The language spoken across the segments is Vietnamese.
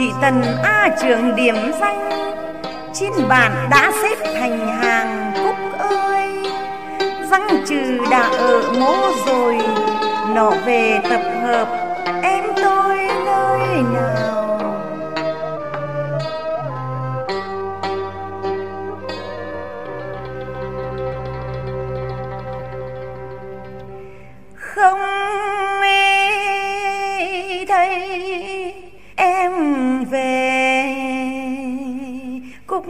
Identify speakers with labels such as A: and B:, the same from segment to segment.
A: Chị Tần A Trường điểm danh, trên bàn đã xếp thành hàng Cúc ơi. Răng trừ đã ở mố rồi, nọ về tập hợp em tôi nơi nào. Không thấy em về Cúc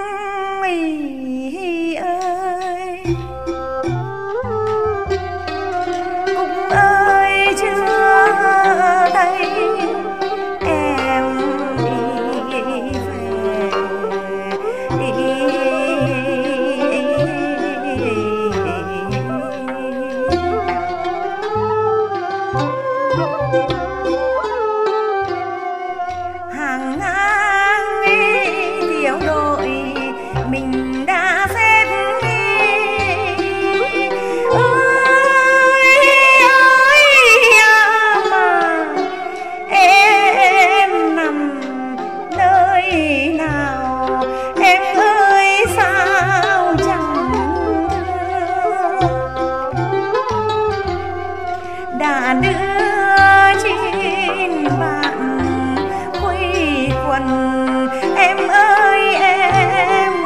A: ơi, Cúc ơi chưa thấy em đi về. Hàng ngang thiếu đội mình đã xếp ơi mà em nằm nơi nào, em ơi sao chẳng đã đưa trên bạn quây quần. Em ơi em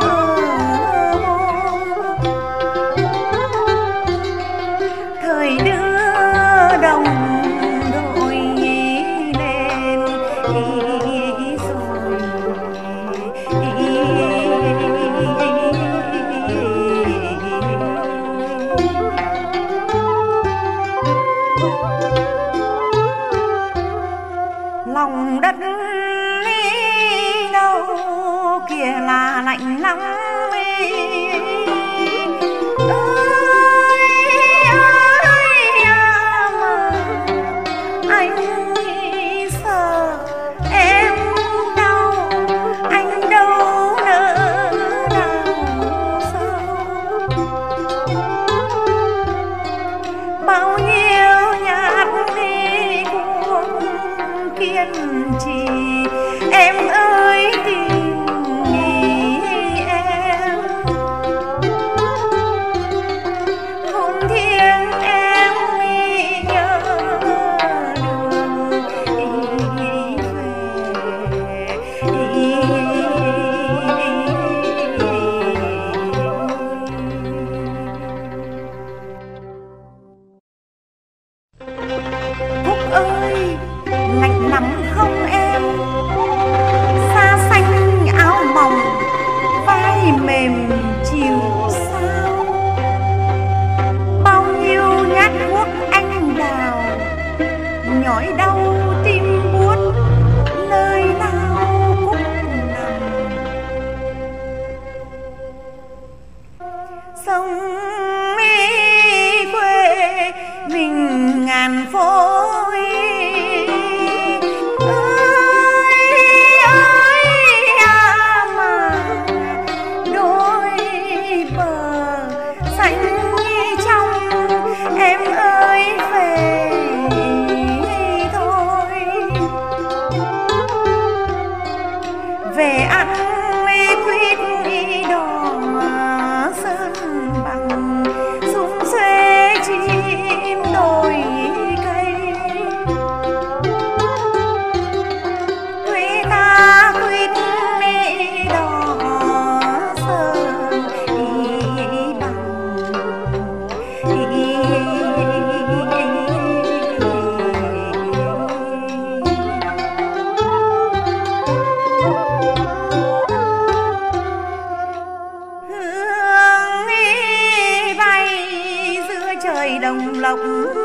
A: thời đưa đồng đội lên rồi. Lòng đất đâu kia là lạnh lắm mà anh sợ em đau, anh đâu nỡ đau sâu. Bao nhiêu nhát đi cuộc kiên trì em ơi tìm nghĩ em. Hồn thiêng em nhớ đường về. Cúc ơi lạnh lắm không em, da xanh áo mỏng vai mềm chiều sao. Bao nhiêu nhát guốc anh đào nhói đau tim buốt, nơi nào Cúc nằm. Sông quê mình ngàn phố về ăn quýt đỏ sơn bằng súng xuê chim đồi cây. Quê ta quýt đỏ sơn bằng đồng lộc.